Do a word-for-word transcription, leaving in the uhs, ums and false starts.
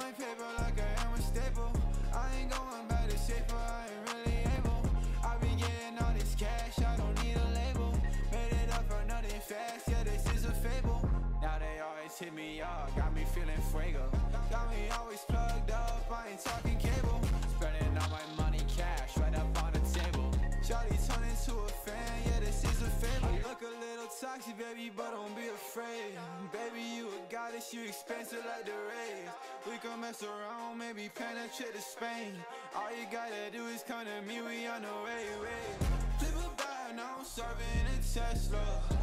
my paper like I am a staple. I ain't going back to shape, but I ain't really able. I be getting all this cash, I don't need a label. Made it up for nothing fast, yeah, this is a fable. Now they always hit me up, got me feeling fuego. Got me always plugged up, I ain't talking cable. Spending all my money cash, right up on the table. Shawty turned into a fan, yeah, this is a fable. I look a little toxic, baby, but don't be afraid. Baby, you a goddess, you expensive like the rays. We can mess around, maybe plan a trip to Spain. All you gotta do is come to me, we on the way, way. Flip a bag, now I'm serving a Tesla.